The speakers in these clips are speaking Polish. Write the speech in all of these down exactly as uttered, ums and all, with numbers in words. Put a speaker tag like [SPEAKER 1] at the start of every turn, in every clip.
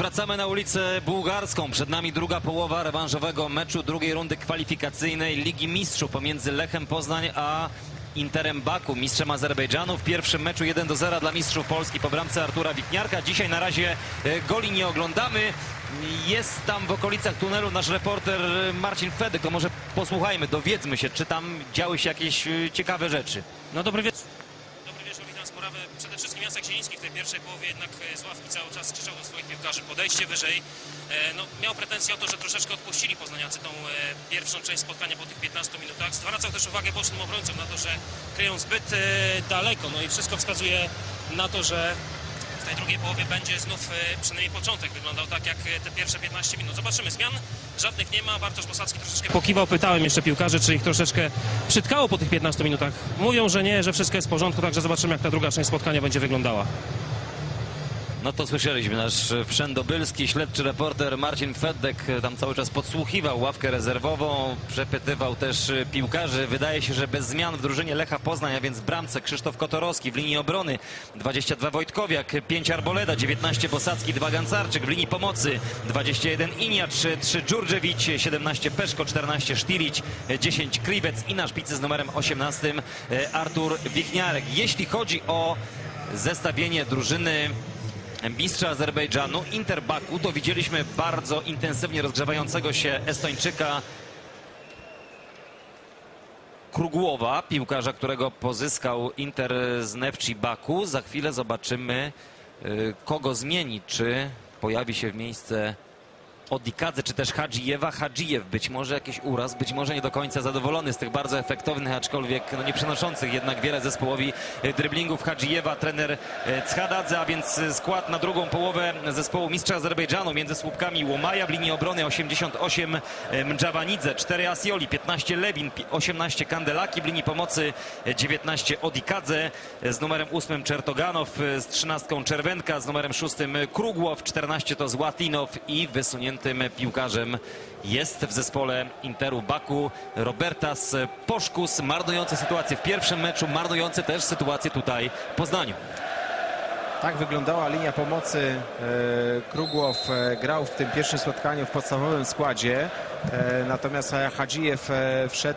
[SPEAKER 1] wracamy na ulicę Bułgarską. Przed nami druga połowa rewanżowego meczu drugiej rundy kwalifikacyjnej Ligi Mistrzów pomiędzy Lechem Poznań a Interem Baku, mistrzem Azerbejdżanu. W pierwszym meczu jeden do zera dla mistrzów Polski po bramce Artura Wichniarka. Dzisiaj na razie goli nie oglądamy. Jest tam w okolicach tunelu nasz reporter Marcin Fedek. To może posłuchajmy, dowiedzmy się, czy tam działy się jakieś ciekawe rzeczy.
[SPEAKER 2] No dobry wieczór. Dobry wieczór, witam z Murawy. Przede wszystkim Jacek Zieliński w tej pierwszej połowie jednak z ławki cały czas krzyczał do swoich piłkarzy: podejście wyżej. No, miał pretensje o to, że troszeczkę odpuścili poznaniacy tą pierwszą część spotkania po tych piętnastu minutach. Zwracał też uwagę bocznym obrońcom na to, że kryją zbyt daleko. No i wszystko wskazuje na to, że w tej drugiej połowie będzie znów przynajmniej początek wyglądał tak jak te pierwsze piętnaście minut. Zobaczymy, zmian żadnych nie ma. Bartosz Bosacki troszeczkę pokiwał. Pytałem jeszcze piłkarzy, czy ich troszeczkę przytkało po tych piętnastu minutach. Mówią, że nie, że wszystko jest w porządku, także zobaczymy, jak ta druga część spotkania będzie wyglądała.
[SPEAKER 1] No to słyszeliśmy, nasz wszędobylski śledczy reporter Marcin Fedek tam cały czas podsłuchiwał ławkę rezerwową, przepytywał też piłkarzy. Wydaje się, że bez zmian w drużynie Lecha Poznań, a więc w bramce Krzysztof Kotorowski, w linii obrony dwadzieścia dwa Wojtkowiak, pięć Arboleda, dziewiętnaście Bosacki, dwa Gancarczyk, w linii pomocy dwadzieścia jeden Iniacz, trzy Dżurdżewicz, siedemnaście Peszko, czternaście Sztilić, dziesięć Kriwec i na szpicy z numerem osiemnastym Artur Wichniarek. Jeśli chodzi o zestawienie drużyny mistrza Azerbejdżanu, Inter Baku, to widzieliśmy bardzo intensywnie rozgrzewającego się Estończyka Krugłowa, piłkarza, którego pozyskał Inter z Nefci Baku. Za chwilę zobaczymy, kogo zmieni, czy pojawi się w miejsce Odikadze, czy też Hadżyjewa. Hadżyjew być może jakiś uraz, być może nie do końca zadowolony z tych bardzo efektownych, aczkolwiek no, nie przynoszących jednak wiele zespołowi driblingów Hadżyjewa trener Chadadze, a więc skład na drugą połowę zespołu mistrza Azerbejdżanu między słupkami Łomaja, w linii obrony osiemdziesiąt osiem Mdżawanidze, cztery Asioli, piętnaście Lewin, osiemnaście Kandelaki, w linii pomocy dziewiętnaście Odikadze, z numerem ósmym Czertoganow, z trzynastką Czerwenka, z numerem szóstym Krugłow, czternaście to Złatinow i wysunięty piłkarzem jest w zespole Interu Baku Robertas Poszkus, marnujący sytuację w pierwszym meczu, marnujący też sytuację tutaj w Poznaniu.
[SPEAKER 3] Tak wyglądała linia pomocy. Krugłow grał w tym pierwszym spotkaniu w podstawowym składzie, natomiast Hadżyjew wszedł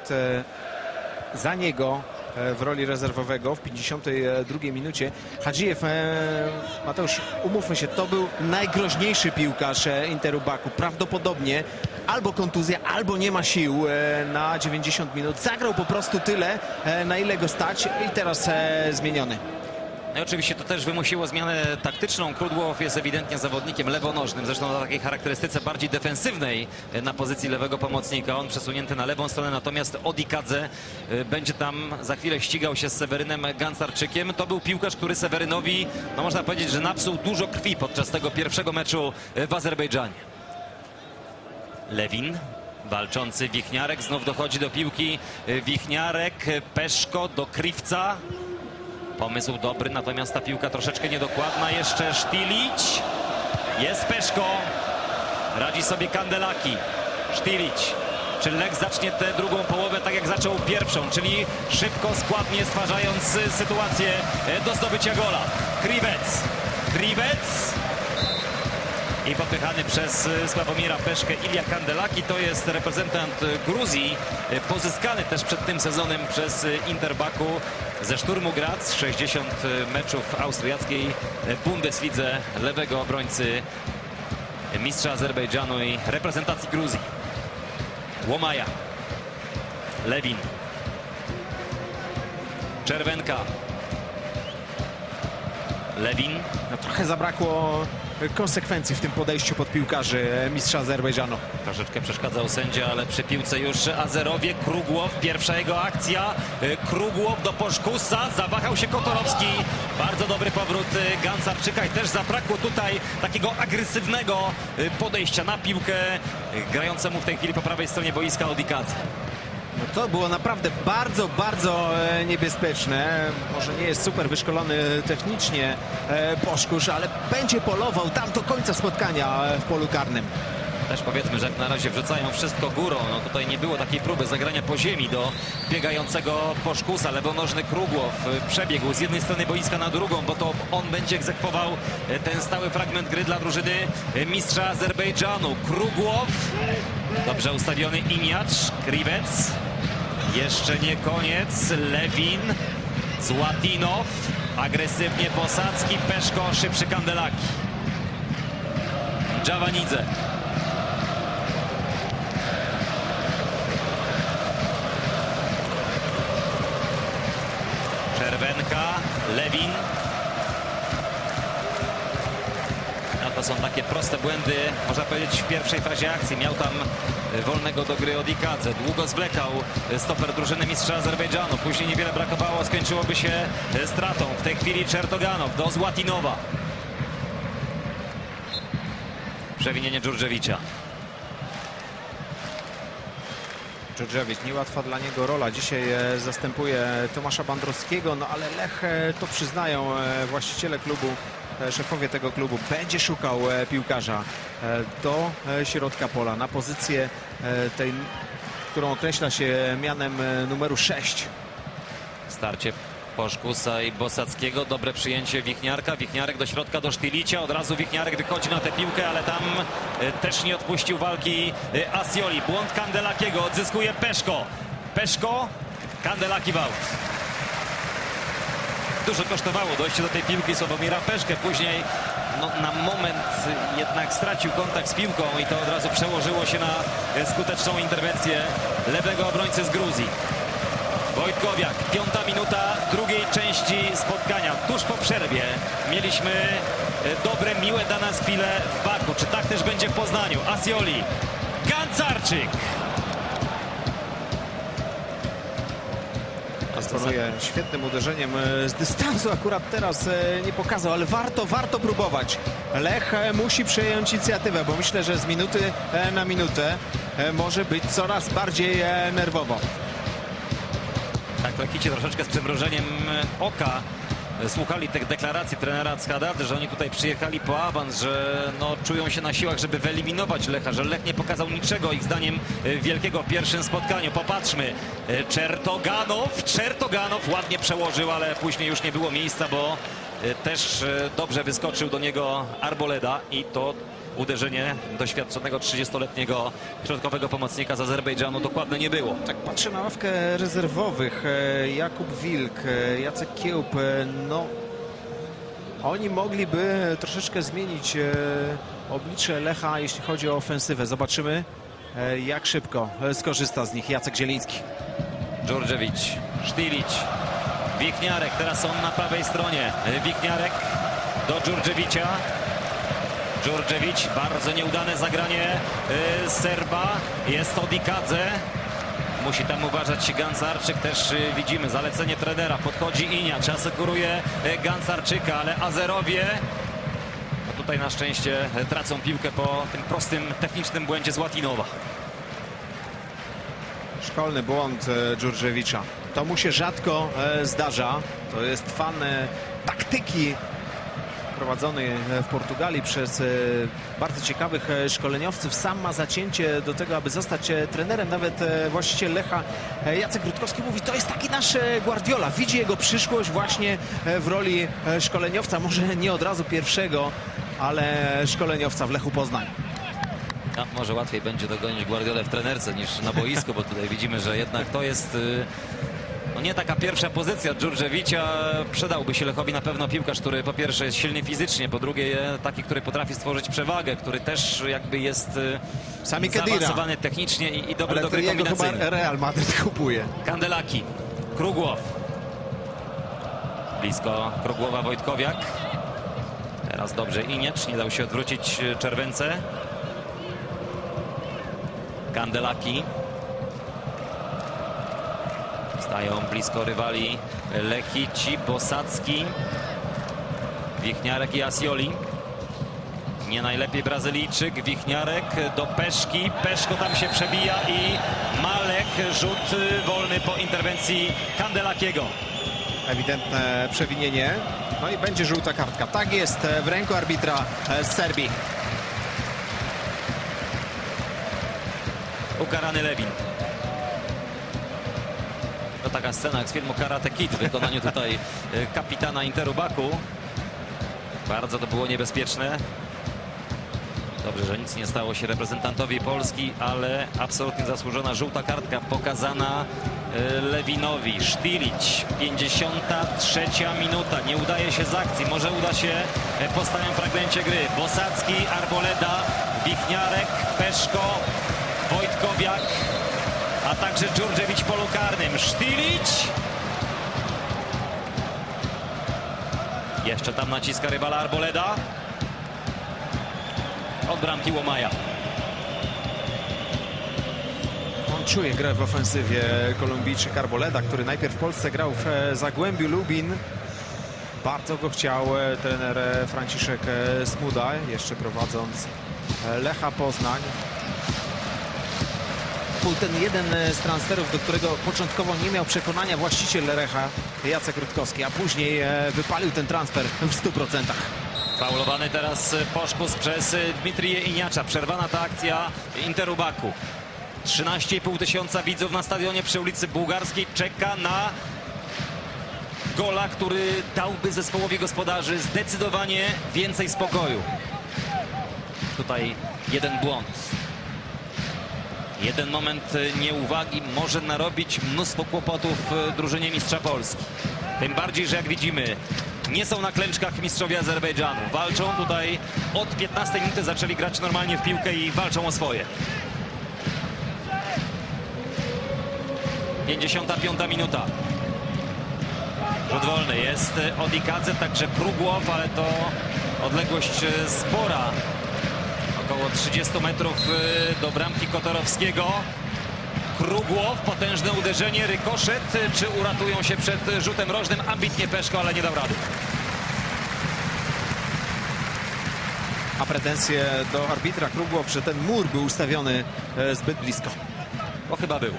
[SPEAKER 3] za niego w roli rezerwowego w pięćdziesiątej drugiej minucie. Hadżyjew, Mateusz, umówmy się, to był najgroźniejszy piłkarz Interu Baku. Prawdopodobnie albo kontuzja, albo nie ma sił na dziewięćdziesiąt minut. Zagrał po prostu tyle, na ile go stać, i teraz zmieniony.
[SPEAKER 1] No i oczywiście to też wymusiło zmianę taktyczną. Krugłow jest ewidentnie zawodnikiem lewonożnym, zresztą na takiej charakterystyce bardziej defensywnej na pozycji lewego pomocnika. On przesunięty na lewą stronę, natomiast Odikadze będzie tam za chwilę ścigał się z Sewerynem Gancarczykiem. To był piłkarz, który Sewerynowi, no można powiedzieć, że napsuł dużo krwi podczas tego pierwszego meczu w Azerbejdżanie. Lewin, walczący Wichniarek, znów dochodzi do piłki Wichniarek, Peszko do Kriwca. Pomysł dobry, natomiast ta piłka troszeczkę niedokładna. Jeszcze Sztilić. Jest Peszko. Radzi sobie Kandelaki. Sztilić. Czy Lech zacznie tę drugą połowę tak jak zaczął pierwszą, czyli szybko, składnie, stwarzając sytuację do zdobycia gola. Kriwec. Kriwec. I popychany przez Sławomira Peszkę Ilja Kandelaki. To jest reprezentant Gruzji, pozyskany też przed tym sezonem przez Inter Baku ze Szturmu Graz. sześćdziesiąt meczów w austriackiej Bundeslidze, lewego obrońcy mistrza Azerbejdżanu i reprezentacji Gruzji. Łomaja. Lewin. Czerwenka. Lewin.
[SPEAKER 3] No, trochę zabrakło konsekwencji w tym podejściu pod piłkarzy mistrza Azerbejdżanu.
[SPEAKER 1] Troszeczkę przeszkadzał sędzia, ale przy piłce już Azerowie. Krugłow, pierwsza jego akcja. Krugłow do Poszkusa, zawahał się Kotorowski. Bardzo dobry powrót Gancarczyka i też zabrakło tutaj takiego agresywnego podejścia na piłkę grającemu w tej chwili po prawej stronie boiska Odikadze.
[SPEAKER 3] No to było naprawdę bardzo, bardzo niebezpieczne. Może nie jest super wyszkolony technicznie Poszkusz, ale będzie polował tam do końca spotkania w polu karnym.
[SPEAKER 1] Też powiedzmy, że jak na razie wrzucają wszystko górą. No tutaj nie było takiej próby zagrania po ziemi do biegającego Poszkusa. Lewonożny Krugłow przebiegł z jednej strony boiska na drugą, bo to on będzie egzekwował ten stały fragment gry dla drużyny mistrza Azerbejdżanu. Krugłow, dobrze ustawiony Iniacz, Krivec. Jeszcze nie koniec. Lewin, Złatinow, agresywnie Bosacki, Peszko, szybszy Kandelaki. Dżawanidze. Czerwenka, Lewin. No to są takie proste błędy, można powiedzieć, w pierwszej fazie akcji. Miał tam wolnego do gry Odikadze. Długo zwlekał stoper drużyny mistrza Azerbejdżanu. Później niewiele brakowało, skończyłoby się stratą. W tej chwili Czertoganow do Złatinowa. Przewinienie Dżurdżewicza.
[SPEAKER 3] Dżurdżewicz, niełatwa dla niego rola. Dzisiaj e, zastępuje Tomasza Bandrowskiego, no ale Lech, e, to przyznają e, właściciele klubu, e, szefowie tego klubu, będzie szukał e, piłkarza e, do e, środka pola, na pozycję e, tej, którą określa się mianem e, numeru sześć.
[SPEAKER 1] Starcie Poszkusa i Bosackiego. Dobre przyjęcie Wichniarka. Wichniarek do środka, do Sztylicia. Od razu Wichniarek wychodzi na tę piłkę, ale tam e, też nie odpuścił walki e, Asjoli. Błąd Kandelakiego. Odzyskuje Peszko. Peszko. Kandelaki w aut. Dużo kosztowało dojście do tej piłki Sławomira Peszkę. Później no, na moment jednak stracił kontakt z piłką i to od razu przełożyło się na e, skuteczną interwencję lewego obrońcy z Gruzji. Wojtkowiak, piąta minuta drugiej części spotkania. Tuż po przerwie mieliśmy dobre, miłe dla nas chwile w Baku. Czy tak też będzie w Poznaniu? Asjoli, Gancarczyk.
[SPEAKER 3] Dysponuje świetnym uderzeniem z dystansu. Akurat teraz nie pokazał, ale warto, warto próbować. Lech musi przejąć inicjatywę, bo myślę, że z minuty na minutę może być coraz bardziej nerwowo.
[SPEAKER 1] Tak, traficie troszeczkę z przymrużeniem oka. Słuchali tych deklaracji trenera Ckadady, że oni tutaj przyjechali po awans, że no, czują się na siłach, żeby wyeliminować Lecha, że Lech nie pokazał niczego ich zdaniem wielkiego w pierwszym spotkaniu. Popatrzmy, Czertoganow, Czertoganow ładnie przełożył, ale później już nie było miejsca, bo też dobrze wyskoczył do niego Arboleda i to uderzenie doświadczonego trzydziestoletniego środkowego pomocnika z Azerbejdżanu dokładnie nie było.
[SPEAKER 3] Tak patrzę na ławkę rezerwowych. Jakub Wilk, Jacek Kiełb, no oni mogliby troszeczkę zmienić oblicze Lecha, jeśli chodzi o ofensywę. Zobaczymy, jak szybko skorzysta z nich Jacek Zieliński.
[SPEAKER 1] Dżurdżewicz, Sztylić, Wichniarek, teraz on na prawej stronie. Wichniarek do Dżurdżewicza. Dżurdżewicz, bardzo nieudane zagranie y, Serba, jest Odikadze, musi tam uważać Gancarczyk, też y, widzimy zalecenie trenera, podchodzi Iniacz, asekuruje y, Gancarczyka, ale Azerowie no tutaj na szczęście y, tracą piłkę po tym prostym technicznym błędzie Złatinowa.
[SPEAKER 3] Szkolny błąd e, Dżurdżewicza. To mu się rzadko e, zdarza, to jest fan e, taktyki prowadzony w Portugalii przez bardzo ciekawych szkoleniowców. Sam ma zacięcie do tego, aby zostać trenerem. Nawet właściciel Lecha Jacek Rutkowski mówi, to jest taki nasz Guardiola. Widzi jego przyszłość właśnie w roli szkoleniowca. Może nie od razu pierwszego, ale szkoleniowca w Lechu Poznań.
[SPEAKER 1] No, może łatwiej będzie dogonić Guardiolę w trenerce niż na boisku, bo tutaj widzimy, że jednak to jest no nie taka pierwsza pozycja Dżurdżewicza. Przydałby się Lechowi na pewno piłkarz, który po pierwsze jest silny fizycznie, po drugie taki, który potrafi stworzyć przewagę, który też jakby jest
[SPEAKER 3] Sami
[SPEAKER 1] zaawansowany technicznie i, i dobry do gry kombinacyjnej.
[SPEAKER 3] Chyba Real Madryt kupuje.
[SPEAKER 1] Kandelaki, Krugłow. Blisko Krugłowa Wojtkowiak. Teraz dobrze Iniecz, nie dał się odwrócić Czerwence. Kandelaki. Stają blisko rywali Lechici, Bosacki, Wichniarek i Asjoli. Nie najlepiej Brazylijczyk, Wichniarek do Peszki. Peszko tam się przebija i Malek, rzut wolny po interwencji Kandelakiego.
[SPEAKER 3] Ewidentne przewinienie. No i będzie żółta kartka. Tak jest w ręku arbitra z Serbii.
[SPEAKER 1] ukarany Lewin. To taka scena jak z filmu Karate Kid w wykonaniu tutaj y, kapitana Interu Baku. Bardzo to było niebezpieczne. Dobrze, że nic nie stało się reprezentantowi Polski, ale absolutnie zasłużona żółta kartka pokazana y, Lewinowi. Sztilić, pięćdziesiąta trzecia minuta. Nie udaje się z akcji. Może uda się y, po stałym fragmencie gry. Bosacki, Arboleda, Wichniarek, Peszko, Wojtkowiak, a także Dżurdżewicz w polu karnym. Sztilić. Jeszcze tam naciska rywala Arboleda. Od bramki Łomaja.
[SPEAKER 3] On czuje grę w ofensywie, Kolumbijczyk Arboleda, który najpierw w Polsce grał w e, Zagłębiu Lubin. Bardzo go chciał e, trener e, Franciszek e, Smuda, jeszcze prowadząc e, Lecha Poznań. Był ten jeden z transferów, do którego początkowo nie miał przekonania właściciel Lecha, Jacek Rutkowski, a później e, wypalił ten transfer w stu procentach.
[SPEAKER 1] Faulowany teraz Poszkus przez Dmitriję Iniacza. Przerwana ta akcja Interu Baku. trzynaście i pół tysiąca widzów na stadionie przy ulicy Bułgarskiej czeka na gola, który dałby zespołowi gospodarzy zdecydowanie więcej spokoju. Tutaj jeden błąd. Jeden moment nieuwagi może narobić mnóstwo kłopotów drużynie mistrza Polski. Tym bardziej, że jak widzimy, nie są na klęczkach mistrzowie Azerbejdżanu. Walczą tutaj od piętnastej minuty, zaczęli grać normalnie w piłkę i walczą o swoje. pięćdziesiąta piąta minuta. Rzut wolny jest od Ikadze, także Krugłow, ale to odległość spora. Około trzydzieści metrów do bramki Kotorowskiego. Krugłow, potężne uderzenie, rykoszet. Czy uratują się przed rzutem rożnym? Ambitnie Peszko, ale nie dał rady.
[SPEAKER 3] A pretensje do arbitra Krugłow, że ten mur był ustawiony e, zbyt blisko.
[SPEAKER 1] Bo chyba był.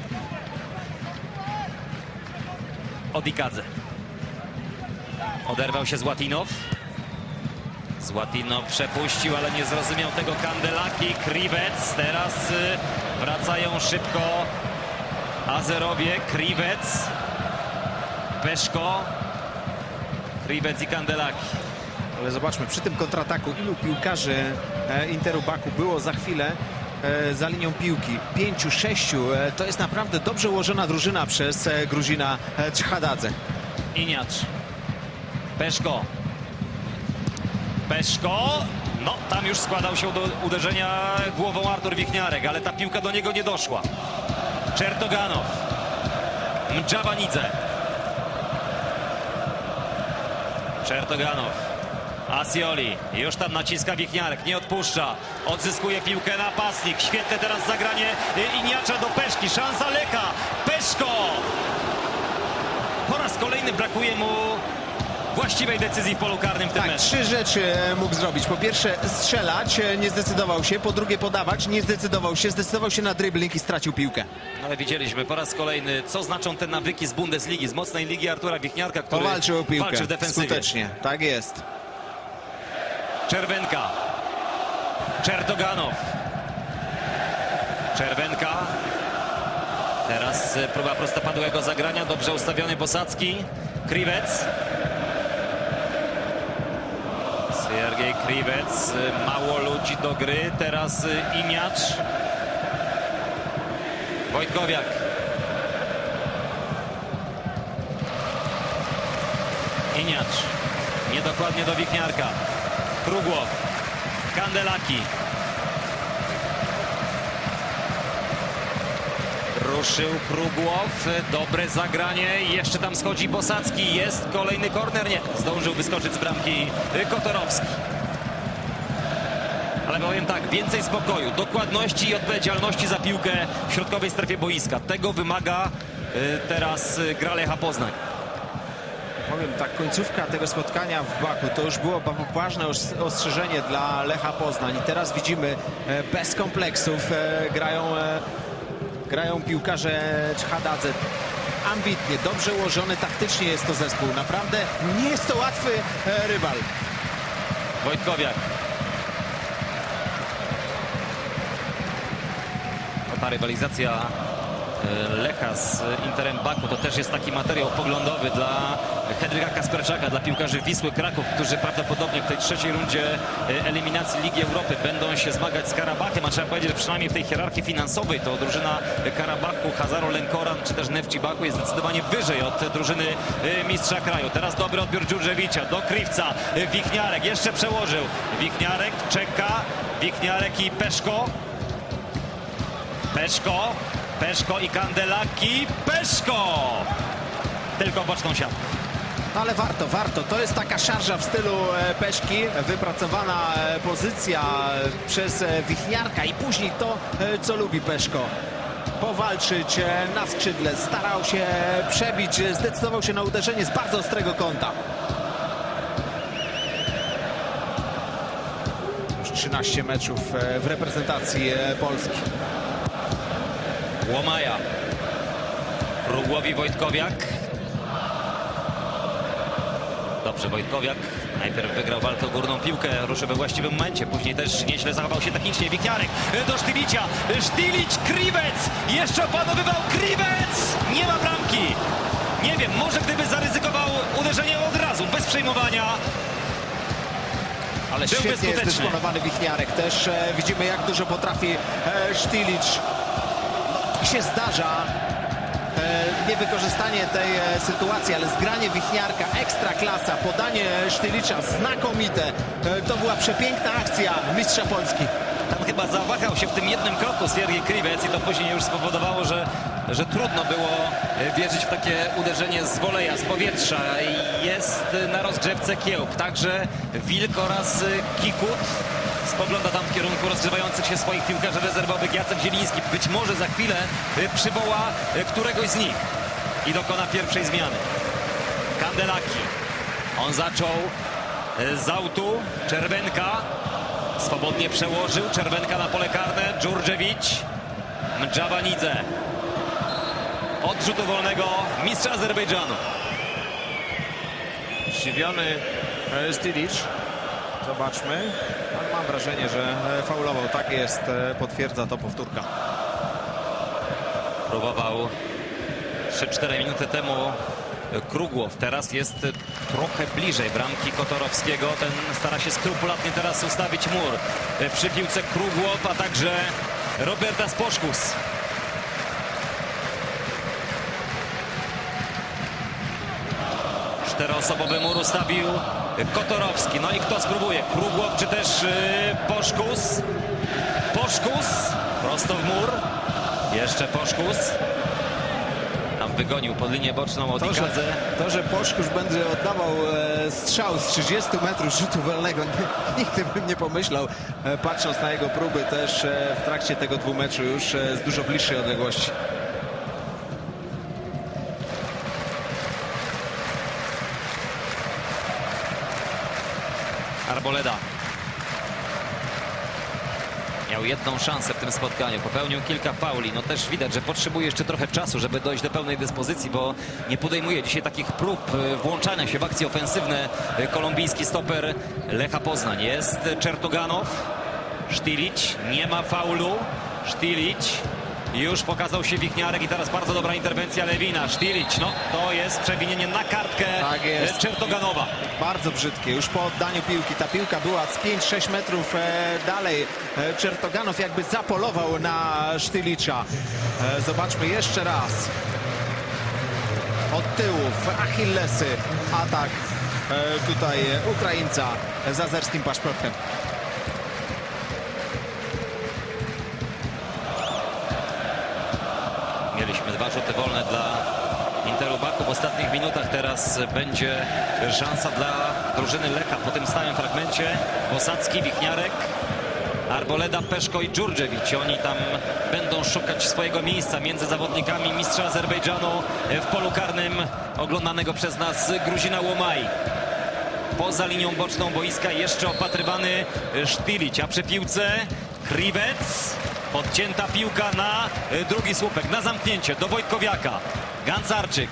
[SPEAKER 1] Odikadze. Oderwał się Złatinow. Złatinow przepuścił, ale nie zrozumiał tego Kandelaki. Kriwec. Teraz y, wracają szybko Azerowie. Kriwec. Peszko. Kriwec i Kandelaki.
[SPEAKER 3] Ale zobaczmy, przy tym kontrataku ilu piłkarzy e, Interu Baku było za chwilę e, za linią piłki? Pięciu, sześciu. E, to jest naprawdę dobrze ułożona drużyna przez e, Gruzina e, Czchadadze.
[SPEAKER 1] Iniacz. Peszko. Peszko. No, tam już składał się do uderzenia głową Artur Wichniarek, ale ta piłka do niego nie doszła. Czertoganow. Mdżabanidze. Czertoganow. Asioli. Już tam naciska Wichniarek, nie odpuszcza. Odzyskuje piłkę napastnik. Świetne teraz zagranie Iniacza do Peszki. Szansa Lecha. Peszko. Po raz kolejny brakuje mu właściwej decyzji w polu karnym w tym
[SPEAKER 3] Tak,
[SPEAKER 1] meczu.
[SPEAKER 3] trzy rzeczy mógł zrobić. Po pierwsze strzelać, nie zdecydował się. Po drugie podawać, nie zdecydował się. Zdecydował się na dribbling i stracił piłkę.
[SPEAKER 1] Ale widzieliśmy po raz kolejny, co znaczą te nawyki z Bundesligi, z mocnej ligi Artura Wichniarka, który
[SPEAKER 3] Powalczył o piłkę.
[SPEAKER 1] walczy w defensywie.
[SPEAKER 3] Skutecznie, tak jest.
[SPEAKER 1] Czerwenka. Czertoganow. Czerwenka. Teraz próba prostopadłego zagrania. Dobrze ustawiony Bosacki. Kriwec. Siergiej Kriwec. Mało ludzi do gry. Teraz Iniacz. Wojtkowiak. Iniacz. Niedokładnie do Wichniarka. Krugłow. Kandelaki. Ruszył Krugłow. Dobre zagranie. Jeszcze tam schodzi Bosacki. Jest kolejny korner. Nie. Zdążył wyskoczyć z bramki Kotorowski. Ale powiem tak, więcej spokoju, dokładności i odpowiedzialności za piłkę w środkowej strefie boiska. Tego wymaga y, teraz y, gra Lecha Poznań.
[SPEAKER 3] Powiem tak, końcówka tego spotkania w Baku to już było ważne ostrzeżenie dla Lecha Poznań. I teraz widzimy, e, bez kompleksów e, grają, e, grają piłkarze Czchadadze. Ambitnie, dobrze ułożony taktycznie jest to zespół. Naprawdę nie jest to łatwy e, rywal.
[SPEAKER 1] Wojtkowiak. ta rywalizacja e, Lecha z Interem Baku to też jest taki materiał poglądowy dla Henryka Kasperczaka, dla piłkarzy Wisły Kraków, którzy prawdopodobnie w tej trzeciej rundzie e, eliminacji Ligi Europy będą się zmagać z Karabachem, a trzeba powiedzieć, że przynajmniej w tej hierarchii finansowej to drużyna Karabachu, Hazaro Lenkoran czy też Nefci Baku jest zdecydowanie wyżej od drużyny e, mistrza kraju. Teraz dobry odbiór Dżurdżewicza do Krivca. E, Wichniarek jeszcze przełożył. Wichniarek czeka. Wichniarek i Peszko. Peszko. Peszko i Kandelaki. Peszko! Tylko w boczną siatkę.
[SPEAKER 3] No ale warto, warto. To jest taka szarża w stylu e, Peszki, wypracowana e, pozycja e, przez e, Wichniarka i później to, e, co lubi Peszko. Powalczyć e, na skrzydle, starał się przebić, e, zdecydował się na uderzenie z bardzo ostrego kąta. Już trzynaście meczów e, w reprezentacji e, Polski.
[SPEAKER 1] Łomaja. Krugłowi Wojtkowiak. Dobrze, Wojtkowiak najpierw wygrał walkę o górną piłkę, ruszył we właściwym momencie, później też nieźle zachował się technicznie. Wichniarek do Sztylicia, Sztylić, Krivec, jeszcze opanowywał Krivec, nie ma bramki. Nie wiem, może gdyby zaryzykował uderzenie od razu, bez przejmowania.
[SPEAKER 3] Ale
[SPEAKER 1] Byłby
[SPEAKER 3] świetnie jest
[SPEAKER 1] skuteczny.
[SPEAKER 3] dysponowany Wichniarek. Też e, widzimy, jak dużo potrafi e, Sztylić. No, się zdarza e, niewykorzystanie tej e, sytuacji, ale zgranie Wichniarka, ekstra klasa, podanie Sztylicza znakomite. E, to była przepiękna akcja mistrza Polski.
[SPEAKER 1] Tam chyba zawahał się w tym jednym kroku Siergiej Krivec i to później już spowodowało, że, że trudno było wierzyć w takie uderzenie z woleja, z powietrza. Jest na rozgrzewce Kiełb, także Wilk oraz Kikut. Spogląda tam w kierunku rozgrzewających się swoich piłkarzy rezerwowych. Jacek Zieliński być może za chwilę przywoła któregoś z nich i dokona pierwszej zmiany. Kandelaki. On zaczął z autu. Czerwenka. Swobodnie przełożył. Czerwenka na pole karne. Dżurdżewicz. Mdżawanidze. Od rzutu wolnego mistrz Azerbejdżanu.
[SPEAKER 3] Zdziwiony e, Sztylić. Zobaczmy. Ale mam wrażenie, że e, faulował. Tak jest. E, potwierdza to powtórka.
[SPEAKER 1] Próbował trzy cztery minuty temu Krugłow. Teraz jest trochę bliżej bramki Kotorowskiego. Ten stara się skrupulatnie teraz ustawić mur. Przy piłce Krugłow, a także Robertas Poszkus. Czteroosobowy mur ustawił Kotorowski. No i kto spróbuje? Krugłow czy też Poszkus? Poszkus prosto w mur. Jeszcze Poszkus. Tam wygonił pod linię boczną
[SPEAKER 3] To, że,
[SPEAKER 1] Odikadze.
[SPEAKER 3] to, że Poszkusz będzie oddawał e, strzał z trzydziestu metrów rzutu wolnego, nie, nigdy bym nie pomyślał, e, patrząc na jego próby też e, w trakcie tego dwumeczu już e, z dużo bliższej odległości.
[SPEAKER 1] Arboleda miał jedną szansę w tym spotkaniu, popełnił kilka fauli. No też widać, że potrzebuje jeszcze trochę czasu, żeby dojść do pełnej dyspozycji, bo nie podejmuje dzisiaj takich prób włączania się w akcje ofensywne kolumbijski stoper Lecha Poznań. Jest Czertoganow, Sztylić, nie ma faulu, Sztylić, już pokazał się Wichniarek i teraz bardzo dobra interwencja Lewina. Sztylić, no to jest przewinienie na kartkę
[SPEAKER 3] Tak jest.
[SPEAKER 1] Czertoganowa.
[SPEAKER 3] Bardzo brzydkie, już po oddaniu piłki. Ta piłka była z pięć sześć metrów e, dalej. E, Czertoganow jakby zapolował na Sztylicza. E, zobaczmy jeszcze raz. Od tyłu w Achillesy atak e, tutaj Ukraińca z azerskim paszportem.
[SPEAKER 1] Mieliśmy dwa rzuty wolne dla Interu Baku w ostatnich minutach. Teraz będzie szansa dla drużyny Lecha po tym stałym fragmencie. Bosacki, Wichniarek, Arboleda, Peszko i Dżurdżewicz. Oni tam będą szukać swojego miejsca między zawodnikami mistrza Azerbejdżanu w polu karnym oglądanego przez nas Gruzina Łomaj. Poza linią boczną boiska jeszcze opatrywany Sztylić, a przy piłce Krivec. Podcięta piłka na drugi słupek, na zamknięcie do Wojtkowiaka. Gancarczyk.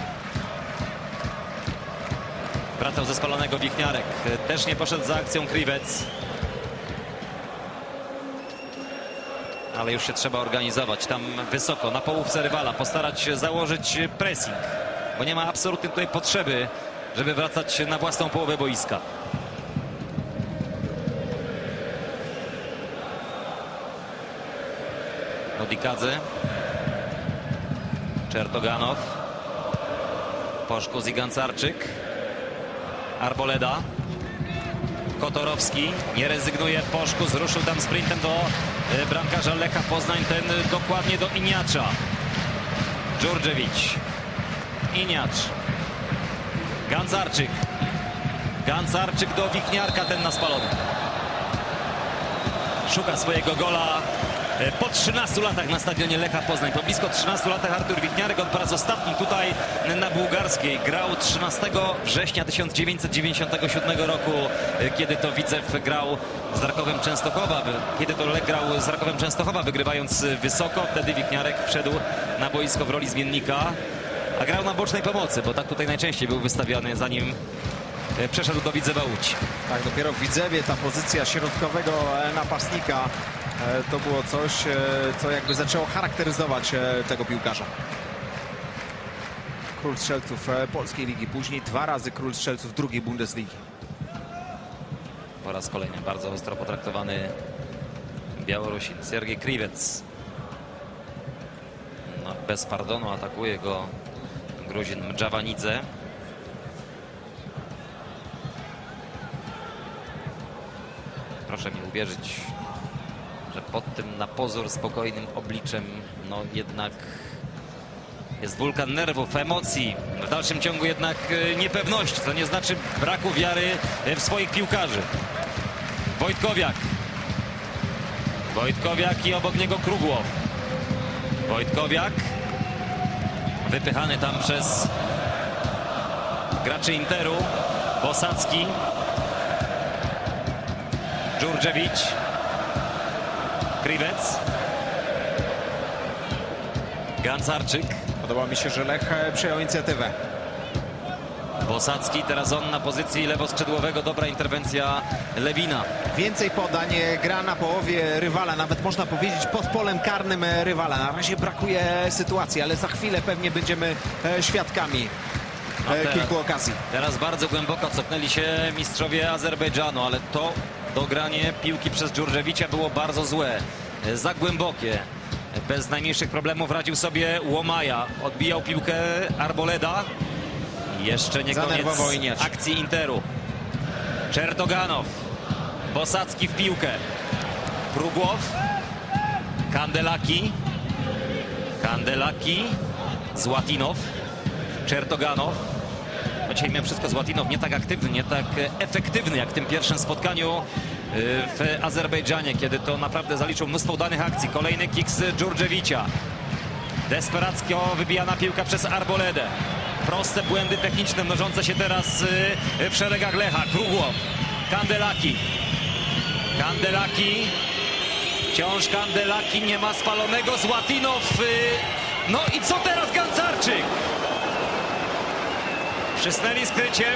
[SPEAKER 1] Wracał ze spalonego Wichniarek. Też nie poszedł za akcją Krivec. ale już się trzeba organizować tam wysoko, na połówce rywala, postarać się założyć pressing, bo nie ma absolutnie tutaj potrzeby, żeby wracać na własną połowę boiska. Odikadze, Czertoganow, Poszkus i Gancarczyk, Arboleda, Kotorowski, nie rezygnuje, Poszkus ruszył tam sprintem do e, bramkarza Lecha Poznań, ten dokładnie do Iniacza. Dżurdżewicz, Iniacz, Gancarczyk, Gancarczyk do Wichniarka, ten na spalony. Szuka swojego gola po trzynastu latach na stadionie Lecha Poznań. Po blisko trzynastu latach Artur Wichniarek on po raz ostatni tutaj na Bułgarskiej grał trzynastego września tysiąc dziewięćset dziewięćdziesiątego siódmego roku, kiedy to Widzew grał z Rakowem Częstochowa, kiedy to Lech grał z Rakowem Częstochowa, wygrywając wysoko. Wtedy Wichniarek wszedł na boisko w roli zmiennika, a grał na bocznej pomocy, bo tak tutaj najczęściej był wystawiany, zanim przeszedł do Widzewa Łódź.
[SPEAKER 3] Tak, dopiero w Widzewie ta pozycja środkowego napastnika to było coś, co jakby zaczęło charakteryzować tego piłkarza. Król strzelców polskiej ligi, później dwa razy król strzelców drugiej Bundesligi.
[SPEAKER 1] Po raz kolejny bardzo ostro potraktowany Białorusin Sergiej Kriwec. No, bez pardonu atakuje go Gruzin Mdżawanidze. Proszę mi uwierzyć, że pod tym na pozór spokojnym obliczem no jednak jest wulkan nerwów, emocji, w dalszym ciągu jednak niepewności, co nie znaczy braku wiary w swoich piłkarzy. Wojtkowiak. Wojtkowiak i obok niego Krugłow. Wojtkowiak wypychany tam przez graczy Interu. Bosacki. Dżurdżewicz. Kriwec. Gancarczyk.
[SPEAKER 3] Podoba mi się, że Lech przejął inicjatywę.
[SPEAKER 1] Bosacki, teraz on na pozycji lewoskrzydłowego. Dobra interwencja Lewina.
[SPEAKER 3] Więcej podań, gra na połowie rywala, nawet można powiedzieć pod polem karnym rywala. Na razie brakuje sytuacji, ale za chwilę pewnie będziemy świadkami
[SPEAKER 1] No teraz,
[SPEAKER 3] kilku okazji.
[SPEAKER 1] Teraz bardzo głęboko cofnęli się mistrzowie Azerbejdżanu, ale to dogranie piłki przez Dżurdżewicza było bardzo złe, za głębokie. Bez najmniejszych problemów radził sobie Łomaja. Odbijał piłkę Arboleda. Jeszcze nie koniec akcji Interu. Czertoganow. Bosacki w piłkę. Krugłow. Kandelaki. Kandelaki. Złatinow. Czertoganow. No dzisiaj miał wszystko Złatinow, nie tak aktywny, nie tak efektywny jak w tym pierwszym spotkaniu w Azerbejdżanie, kiedy to naprawdę zaliczył mnóstwo udanych akcji. Kolejny kick z Dżurdżewicza. Desperacko wybijana piłka przez Arboledę. Proste błędy techniczne mnożące się teraz w szeregach Lecha. Krugłow. Kandelaki. Kandelaki. Wciąż Kandelaki, nie ma spalonego. Złatinow. No i co teraz Gancarczyk? Przysnęli skryciem.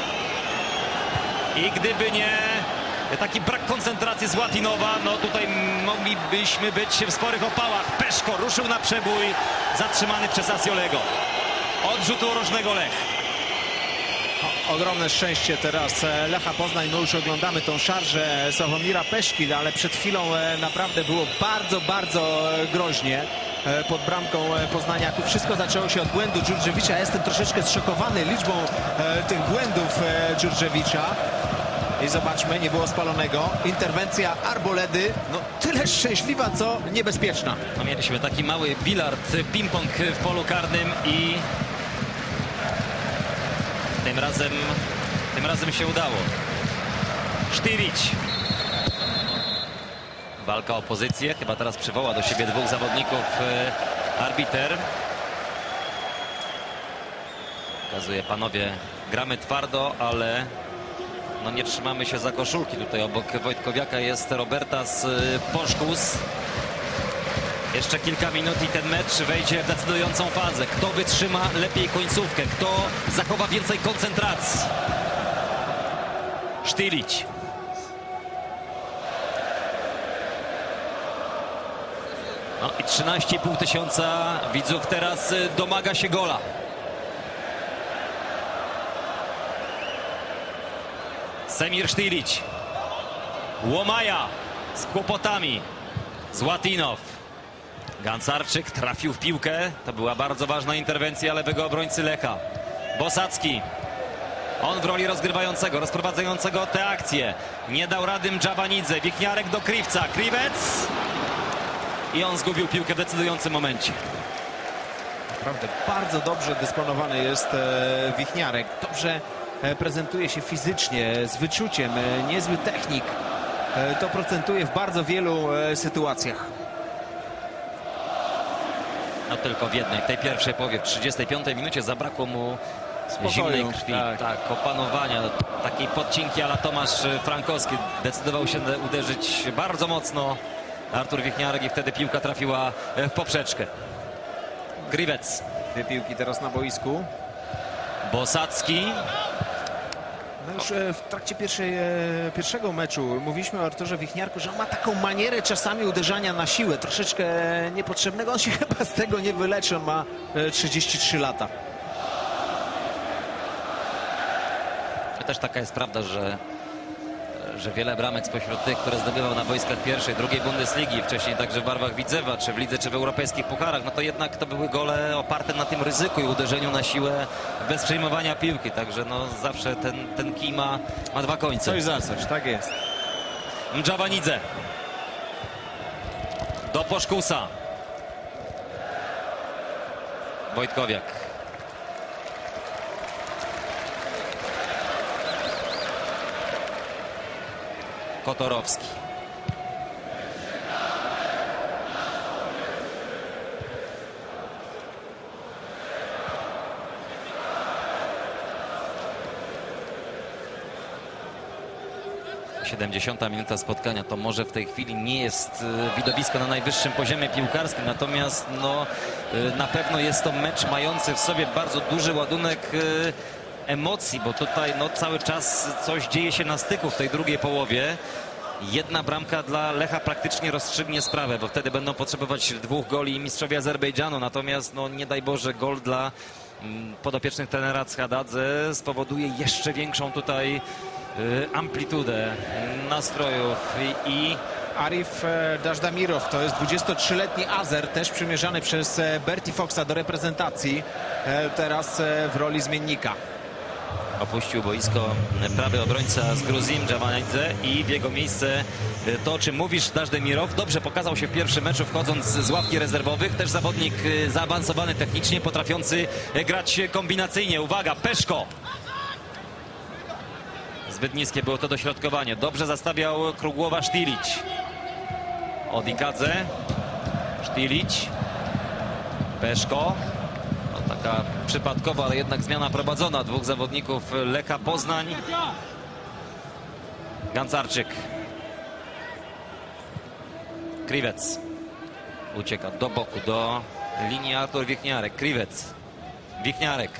[SPEAKER 1] I gdyby nie taki brak koncentracji Złatinowa, no tutaj moglibyśmy być w sporych opałach. Peszko ruszył na przebój, zatrzymany przez Asiolego. Odrzutu rożnego Lech.
[SPEAKER 3] O, ogromne szczęście teraz Lecha Poznań. No już oglądamy tą szarżę Sławomira Peszki, ale przed chwilą naprawdę było bardzo, bardzo groźnie pod bramką poznaniaków. Wszystko zaczęło się od błędu Dżurdżewicza. Ja jestem troszeczkę zszokowany liczbą tych błędów Dżurdżewicza. I zobaczmy, nie było spalonego. Interwencja Arboledy, no tyle szczęśliwa, co niebezpieczna.
[SPEAKER 1] No, mieliśmy taki mały bilard, ping-pong w polu karnym i tym razem, tym razem się udało. Sztywicz. Walka o pozycję, chyba teraz przywoła do siebie dwóch zawodników arbiter. Pokazuje, panowie, gramy twardo, ale no nie trzymamy się za koszulki. Tutaj obok Wojtkowiaka jest Robertas Poszkus. Jeszcze kilka minut i ten mecz wejdzie w decydującą fazę. Kto wytrzyma lepiej końcówkę? Kto zachowa więcej koncentracji? Sztylić. No i trzynaście i pół tysiąca widzów teraz y, domaga się gola. Semir Sztilić. Łomaja z kłopotami. Złatinow. Gancarczyk trafił w piłkę. To była bardzo ważna interwencja lewego obrońcy Lecha. Bosacki. On w roli rozgrywającego, rozprowadzającego te akcje. Nie dał rady Mdżawanidze. Wichniarek do Kriwca. Kriwec. I on zgubił piłkę w decydującym momencie.
[SPEAKER 3] Naprawdę bardzo dobrze dysponowany jest e, Wichniarek. Dobrze e, prezentuje się fizycznie, z wyczuciem, e, niezły technik. E, to procentuje w bardzo wielu e, sytuacjach.
[SPEAKER 1] No tylko w jednej, w tej pierwszej połowie, w trzydziestej piątej minucie zabrakło mu
[SPEAKER 3] Spokoju,
[SPEAKER 1] zimnej krwi,
[SPEAKER 3] tak.
[SPEAKER 1] tak, opanowania, takiej podcinki a la Tomasz Frankowski. Decydował się uderzyć bardzo mocno Artur Wichniarek i wtedy piłka trafiła w poprzeczkę. Kriwec.
[SPEAKER 3] Dwie piłki teraz na boisku.
[SPEAKER 1] Bosacki.
[SPEAKER 3] No już e, w trakcie pierwszej, e, pierwszego meczu mówiliśmy o Arturze Wichniarku, że on ma taką manierę czasami uderzania na siłę, troszeczkę niepotrzebnego. On się chyba z tego nie wyleczy, on ma e, trzydzieści trzy lata.
[SPEAKER 1] Też taka jest prawda, że, że wiele bramek spośród tych, które zdobywał na boiskach pierwszej, drugiej Bundesligi, wcześniej także w barwach Widzewa, czy w lidze, czy w europejskich pucharach, no to jednak to były gole oparte na tym ryzyku i uderzeniu na siłę bez przejmowania piłki. Także no zawsze ten, ten kij ma, ma dwa końce.
[SPEAKER 3] Coś za coś, tak jest.
[SPEAKER 1] Mdżawanidze. Do Poszkusa. Wojtkowiak. Kotorowski. siedemdziesiąta minuta spotkania to może w tej chwili nie jest widowisko na najwyższym poziomie piłkarskim, natomiast no, na pewno jest to mecz mający w sobie bardzo duży ładunek emocji, bo tutaj no, cały czas coś dzieje się na styku w tej drugiej połowie. Jedna bramka dla Lecha praktycznie rozstrzygnie sprawę, bo wtedy będą potrzebować dwóch goli mistrzowie Azerbejdżanu, natomiast no, nie daj Boże gol dla mm, podopiecznych trenera Chadadze spowoduje jeszcze większą tutaj y, amplitudę nastrojów i, i
[SPEAKER 3] Arif Dażdamirow to jest dwudziestotrzyletni Azer, też przymierzany przez Bertie Foxa do reprezentacji, teraz w roli zmiennika.
[SPEAKER 1] Opuścił boisko prawy obrońca z Gruzji, Mdżawanidze, i w jego miejsce to, o czym mówisz, Dażdamirow. Dobrze pokazał się w pierwszym meczu, wchodząc z ławki rezerwowych. Też zawodnik zaawansowany technicznie, potrafiący grać kombinacyjnie. Uwaga, Peszko. Zbyt niskie było to dośrodkowanie. Dobrze zastawiał Krugłowa Sztilić. Odikadze. Sztilić. Peszko. Taka przypadkowa, ale jednak zmiana prowadzona dwóch zawodników Lecha Poznań. Gancarczyk. Kriwec. Ucieka do boku, do linii Artur Wichniarek. Kriwec. Wichniarek.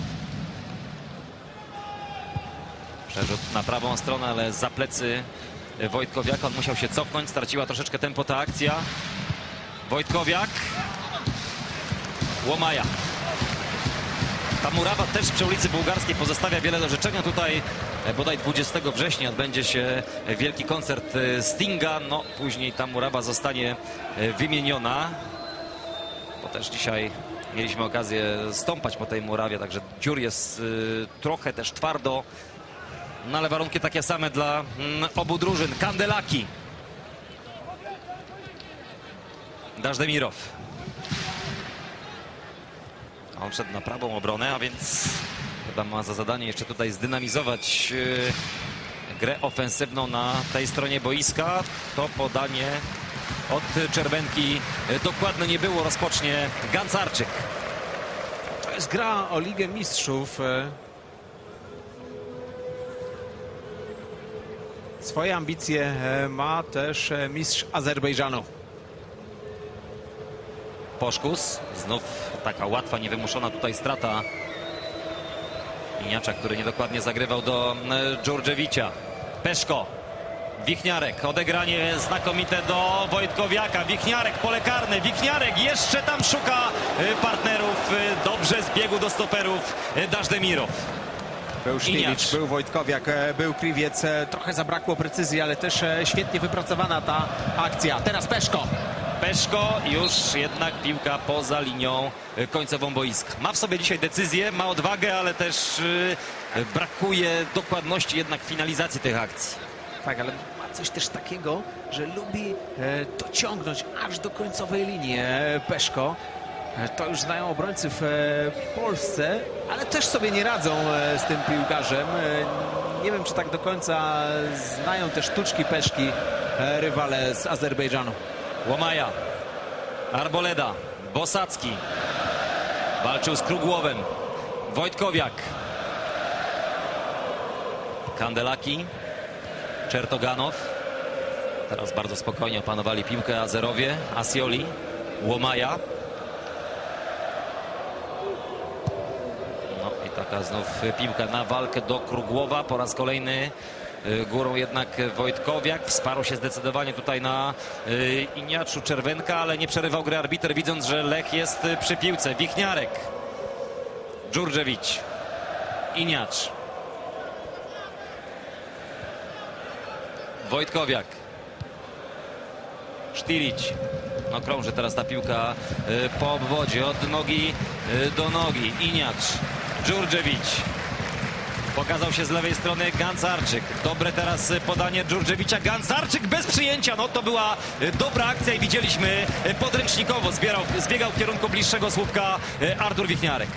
[SPEAKER 1] Przerzut na prawą stronę, ale za plecy Wojtkowiaka. On musiał się cofnąć. Straciła troszeczkę tempo ta akcja. Wojtkowiak. Łomaja. Ta murawa też przy ulicy Bułgarskiej pozostawia wiele do życzenia. Tutaj bodaj dwudziestego września odbędzie się wielki koncert Stinga. No później ta murawa zostanie wymieniona. Bo też dzisiaj mieliśmy okazję stąpać po tej murawie, także dziur jest y, trochę też twardo. No ale warunki takie same dla mm, obu drużyn. Kandelaki. Dażdamirow. On szedł na prawą obronę, a więc chyba ma za zadanie jeszcze tutaj zdynamizować yy, grę ofensywną na tej stronie boiska. To podanie od Czerwenki yy, dokładne nie było. Rozpocznie Gancarczyk.
[SPEAKER 3] To jest gra o Ligę Mistrzów. Swoje ambicje ma też mistrz Azerbejdżanu.
[SPEAKER 1] Poszkus. Znów taka łatwa, niewymuszona tutaj strata Liniacza, który niedokładnie zagrywał do Dżurdżewicza. Peszko. Wichniarek, odegranie znakomite do Wojtkowiaka. Wichniarek, pole karne. Wichniarek jeszcze tam szuka y, partnerów. Y, Dobrze zbiegł do stoperów y, Dażdemirow.
[SPEAKER 3] Był Sztywicz,
[SPEAKER 1] Iniacz.
[SPEAKER 3] był Wojtkowiak, e, był Kriwiec. e, Trochę zabrakło precyzji, ale też e, świetnie wypracowana ta akcja. Teraz Peszko.
[SPEAKER 1] Peszko, już jednak piłka poza linią y, końcową boiska. Ma w sobie dzisiaj decyzję, ma odwagę, ale też y, brakuje dokładności jednak finalizacji tych akcji.
[SPEAKER 3] Tak, ale ma coś też takiego, że lubi e, dociągnąć aż do końcowej linii e, Peszko. E, to już znają obrońcy w e, Polsce, ale też sobie nie radzą e, z tym piłkarzem. E, nie wiem, czy tak do końca znają te sztuczki Peszki e, rywale z Azerbejdżanu.
[SPEAKER 1] Łomaja, Arboleda, Bosacki walczył z Krugłowem, Wojtkowiak, Kandelaki, Czertoganow. Teraz bardzo spokojnie opanowali piłkę Azerowie, Asioli, Łomaja. No i taka znów piłka na walkę do Krugłowa. Po raz kolejny y, górą jednak Wojtkowiak. Wsparł się zdecydowanie tutaj na y, Iniaczu Czerwenka, ale nie przerywał gry arbiter, widząc, że Lech jest y, przy piłce. Wichniarek, Dżurdżewicz, Iniacz, Wojtkowiak, Sztilić. No krąży teraz ta piłka y, po obwodzie, od nogi y, do nogi. Iniacz, Dżurdżewicz. Pokazał się z lewej strony Gancarczyk. Dobre teraz y, podanie Dżurdżewicza. Gancarczyk bez przyjęcia. No to była y, dobra akcja i widzieliśmy y, podręcznikowo. Zbierał, zbiegał w kierunku bliższego słupka y, Artur Wichniarek.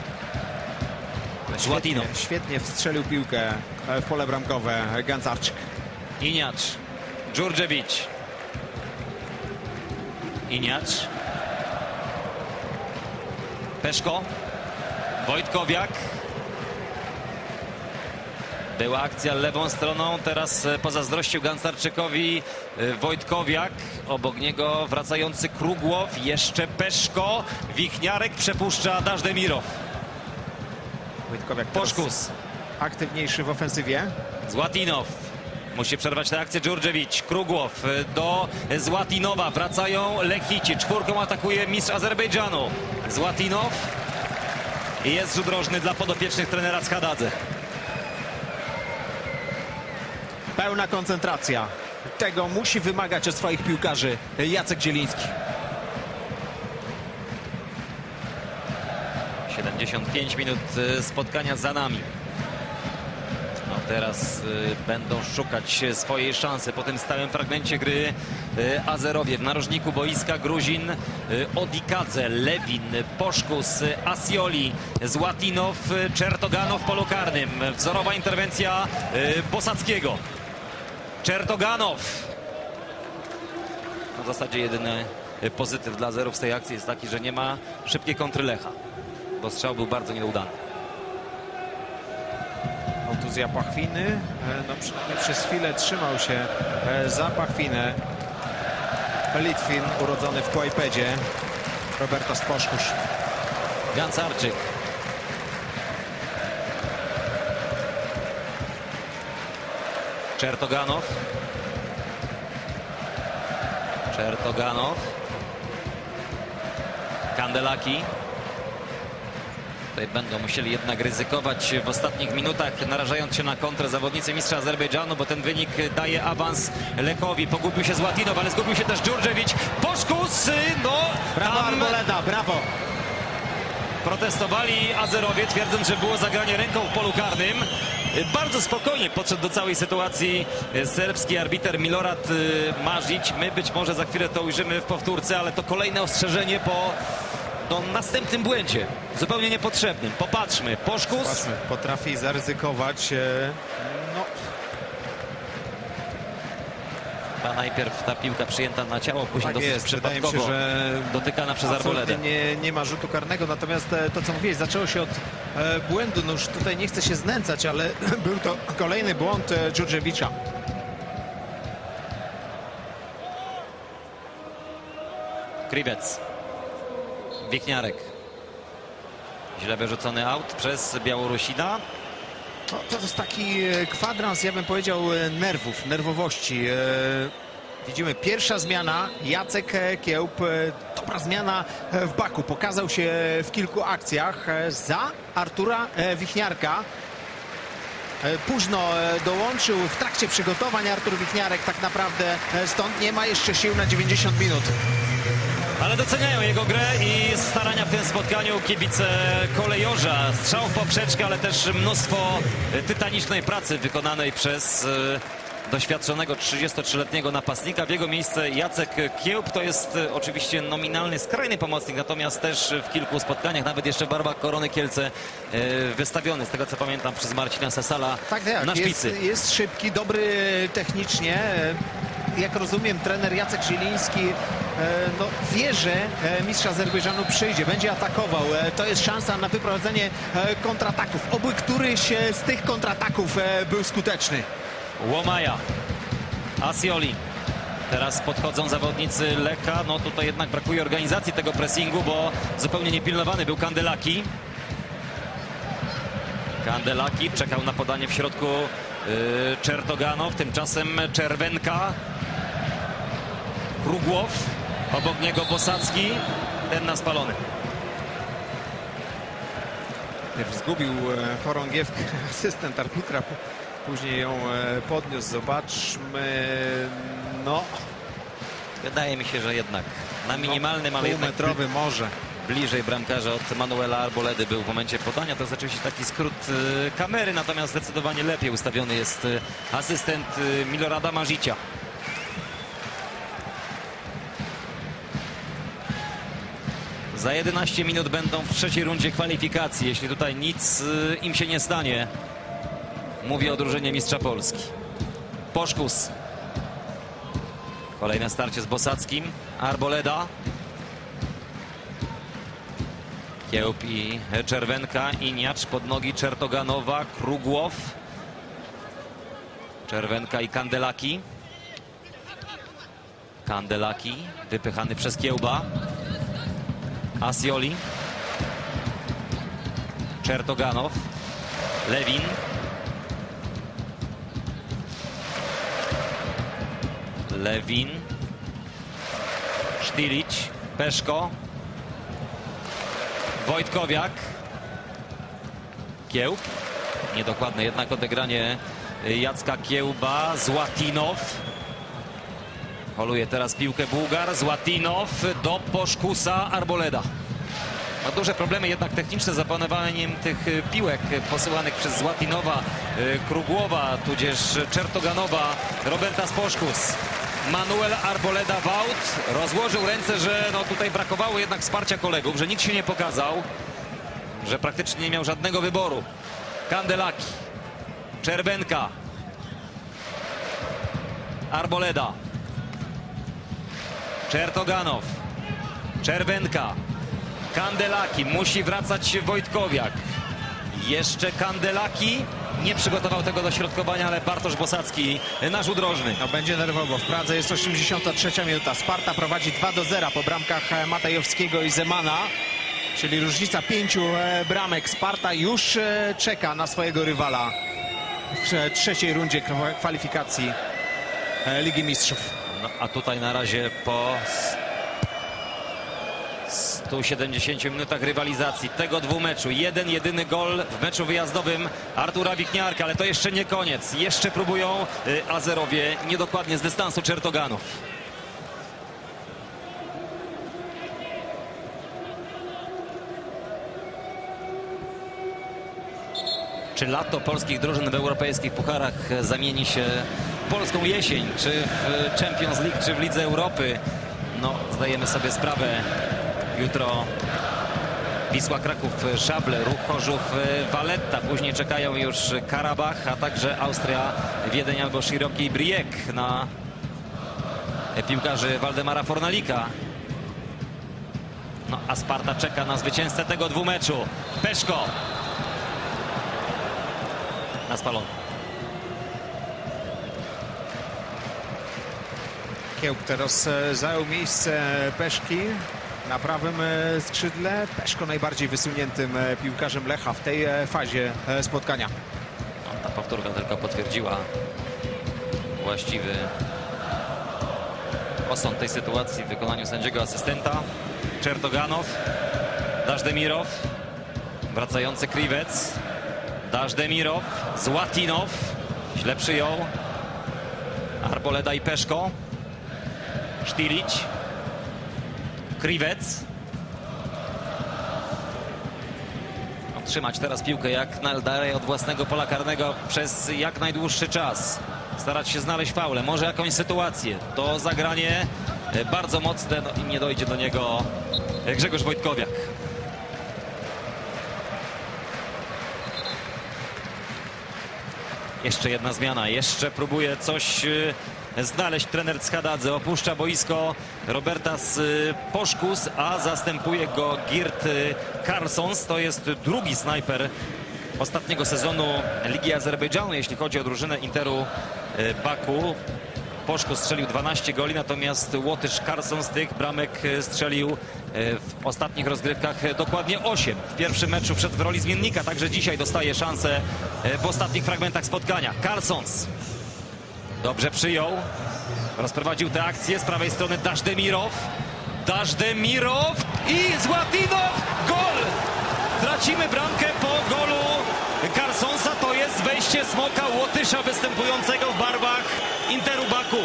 [SPEAKER 1] Z Łatiną.
[SPEAKER 3] Świetnie, świetnie wstrzelił piłkę e, w pole bramkowe Gancarczyk.
[SPEAKER 1] Iniacz, Dżurdżewicz. Iniacz. Peszko. Wojtkowiak. Była akcja lewą stroną, teraz e, pozazdrościł Gancarczykowi e, Wojtkowiak. Obok niego wracający Krugłow, jeszcze Peszko. Wichniarek przepuszcza Dażdemirow.
[SPEAKER 3] Wojtkowiak teraz
[SPEAKER 1] Poszkus.
[SPEAKER 3] aktywniejszy w ofensywie.
[SPEAKER 1] Złatinow. Musi przerwać tę akcję Dżurdżewicz. Krugłow do Złatinowa. Wracają Lechici. Czwórką atakuje mistrz Azerbejdżanu. Złatinow. I jest rzut rożny dla podopiecznych trenera Chadadze.
[SPEAKER 3] Pełna koncentracja. Tego musi wymagać od swoich piłkarzy Jacek Zieliński.
[SPEAKER 1] siedemdziesiąt pięć minut y, spotkania za nami. No teraz y, będą szukać swojej szansy po tym stałym fragmencie gry y, Azerowie. W narożniku boiska Gruzin, y, Odikadze, Lewin, Poszkus, y, Asioli, Złatinow, y, Czertoganow w polu karnym. Wzorowa interwencja y, Bosackiego. Czertoganow. No, w zasadzie jedyny y, pozytyw dla Azerów z tej akcji jest taki, że nie ma szybkiej kontry Lecha, bo strzał był bardzo nieudany.
[SPEAKER 3] Kontuzja Pachwiny. E, No przynajmniej przez chwilę trzymał się e, za Pachwinę Litwin, urodzony w Kłajpedzie. Robertas Poszkusz.
[SPEAKER 1] Gancarczyk. Czertoganow. Czertoganow. Kandelaki. Tutaj będą musieli jednak ryzykować w ostatnich minutach, narażając się na kontrę zawodnicy mistrza Azerbejdżanu, bo ten wynik daje awans Lechowi. Pogubił się Złatinow, ale zgubił się też Dżurdżewicz. Poszkus, no
[SPEAKER 3] Brawo
[SPEAKER 1] tam
[SPEAKER 3] Arboleda, brawo!
[SPEAKER 1] protestowali Azerowie, twierdząc, że było zagranie ręką w polu karnym. Bardzo spokojnie podszedł do całej sytuacji serbski arbiter Milorad Marzić. My być może za chwilę to ujrzymy w powtórce, ale to kolejne ostrzeżenie po no, następnym błędzie. Zupełnie niepotrzebnym. Popatrzmy. Poszkus.
[SPEAKER 3] Patrzmy, potrafi zaryzykować. e, No,
[SPEAKER 1] A najpierw ta piłka przyjęta na ciało, później
[SPEAKER 3] tak
[SPEAKER 1] dosyć
[SPEAKER 3] jest. Wydaje mi się,
[SPEAKER 1] przypadkowo
[SPEAKER 3] że
[SPEAKER 1] dotykana przez
[SPEAKER 3] absolutnie
[SPEAKER 1] Arboledę.
[SPEAKER 3] nie, nie ma rzutu karnego. Natomiast e, to, co mówiłeś, zaczęło się od e, błędu. No już tutaj nie chcę się znęcać, ale był to kolejny błąd e, Dżurdżewicza.
[SPEAKER 1] Kriwiec. Wichniarek. Źle wyrzucony aut przez Białorusina.
[SPEAKER 3] No, to jest taki kwadrans, ja bym powiedział, nerwów, nerwowości. Widzimy pierwsza zmiana, Jacek Kiełb, dobra zmiana w Baku, pokazał się w kilku akcjach za Artura Wichniarka. Późno dołączył w trakcie przygotowań Artur Wichniarek, tak naprawdę stąd nie ma jeszcze sił na dziewięćdziesiąt minut.
[SPEAKER 1] Ale doceniają jego grę i starania w tym spotkaniu kibice kolejorza. Strzał w poprzeczkę, ale też mnóstwo tytanicznej pracy wykonanej przez e, doświadczonego trzydziestotrzyletniego napastnika. W jego miejsce Jacek Kiełb to jest e, oczywiście nominalny, skrajny pomocnik, natomiast też w kilku spotkaniach, nawet jeszcze w barwach Korony Kielce, e, wystawiony, z tego co pamiętam, przez Marcina Sasala
[SPEAKER 3] tak, tak,
[SPEAKER 1] na szpicy.
[SPEAKER 3] Jest, jest szybki, dobry technicznie. Jak rozumiem, trener Jacek Zieliński no, wie, że mistrz Azerbejdżanu przyjdzie, będzie atakował. To jest szansa na wyprowadzenie kontrataków. Oby któryś z tych kontrataków był skuteczny.
[SPEAKER 1] Łomaja, Asioli. Teraz podchodzą zawodnicy Lecha. No tutaj jednak brakuje organizacji tego pressingu, bo zupełnie niepilnowany był Kandelaki. Kandelaki czekał na podanie w środku yy, Czertoganow. Tymczasem Czerwenka. Krugłow. Obok niego Bosacki. Ten na spalony.
[SPEAKER 3] Zgubił chorągiewkę asystent arbitra. Później ją podniósł. Zobaczmy. No.
[SPEAKER 1] Wydaje mi się, że jednak na minimalnym,
[SPEAKER 3] no,
[SPEAKER 1] ale jednak
[SPEAKER 3] półmetrowy może.
[SPEAKER 1] bliżej bramkarza od Manuela Arboledy był w momencie podania. To jest oczywiście taki skrót y, kamery, natomiast zdecydowanie lepiej ustawiony jest y, asystent y, Milorada Marzicia. Za jedenaście minut będą w trzeciej rundzie kwalifikacji. Jeśli tutaj nic y, im się nie stanie, mówię o drużynie mistrza Polski. Poszkus. Kolejne starcie z Bosackim. Arboleda. Kiełb i Czerwenka. Iniacz pod nogi Czertoganowa. Krugłow. Czerwenka i Kandelaki. Kandelaki wypychany przez Kiełba. Asioli. Czertoganow. Lewin. Lewin. Sztilić. Peszko. Wojtkowiak. Kiełb. Niedokładne jednak odegranie Jacka Kiełba. Złatinow. Holuje teraz piłkę Bułgar. Złatinow do Poszkusa. Arboleda. Ma duże problemy jednak techniczne z zapanowaniem tych piłek posyłanych przez Złatinowa, Krugłowa, tudzież Czertoganowa, Roberta Poszkus. Manuel Arboleda Wout rozłożył ręce, że no tutaj brakowało jednak wsparcia kolegów, że nikt się nie pokazał, że praktycznie nie miał żadnego wyboru. Kandelaki, Czerwenka, Arboleda, Czertoganow, Czerwenka, Kandelaki, musi wracać Wojtkowiak. Jeszcze Kandelaki. Nie przygotował tego dośrodkowania, ale Bartosz Bosacki, nasz udrożny.
[SPEAKER 3] No będzie nerwowo. W Pradze jest osiemdziesiąta trzecia minuta. Sparta prowadzi dwa do zera po bramkach Matajowskiego i Zemana. Czyli różnica pięciu bramek. Sparta już czeka na swojego rywala w trzeciej rundzie kwalifikacji Ligi Mistrzów.
[SPEAKER 1] No, a tutaj na razie po stu siedemdziesięciu minutach rywalizacji tego dwumeczu. Jeden, jedyny gol w meczu wyjazdowym Artura Wichniarka, ale to jeszcze nie koniec. Jeszcze próbują y, Azerowie niedokładnie z dystansu Czertoganów. Czy lato polskich drużyn w europejskich pucharach zamieni się w polską jesień? Czy w Champions League, czy w Lidze Europy? No, zdajemy sobie sprawę. Jutro Wisła Kraków, Szable, Ruch Chorzów, Valletta. Później czekają już Karabach, a także Austria, Wiedeń albo Široki i Brijek na piłkarzy Waldemara Fornalika. No a Sparta czeka na zwycięzcę tego dwumeczu. Peszko. Na spalony.
[SPEAKER 3] Kiełb teraz zajął miejsce Peszki na prawym skrzydle. Peszko najbardziej wysuniętym piłkarzem Lecha w tej fazie spotkania.
[SPEAKER 1] powtórka tylko potwierdziła właściwy osąd tej sytuacji w wykonaniu sędziego asystenta. Czertoganow, Dażdemirow, wracający Kriwec, Dażdemirow, Złatinow, źle przyjął, Arboleda i Peszko, Sztilić, Kriwec. Trzymać teraz piłkę jak najdalej od własnego pola karnego przez jak najdłuższy czas. Starać się znaleźć faulę, może jakąś sytuację. To zagranie bardzo mocne, no i nie dojdzie do niego Grzegorz Wojtkowiak. Jeszcze jedna zmiana, jeszcze próbuje coś znaleźć trener Chadadze. Opuszcza boisko Robertas Poszkus, a zastępuje go Geert Karlsons. To jest drugi snajper ostatniego sezonu Ligi Azerbejdżanu, jeśli chodzi o drużynę Interu Baku. Poszkus strzelił dwanaście goli, natomiast Łotysz Karlsons tych bramek strzelił w ostatnich rozgrywkach dokładnie osiem. W pierwszym meczu wszedł w roli zmiennika, także dzisiaj dostaje szansę w ostatnich fragmentach spotkania. Karlsons dobrze przyjął, rozprowadził tę akcję z prawej strony. Dażdemirow, Dażdemirow i Złatinow, gol! Tracimy bramkę po golu Karlsonsa. To jest wejście Smoka Łotysza występującego w barwach Interu Baku.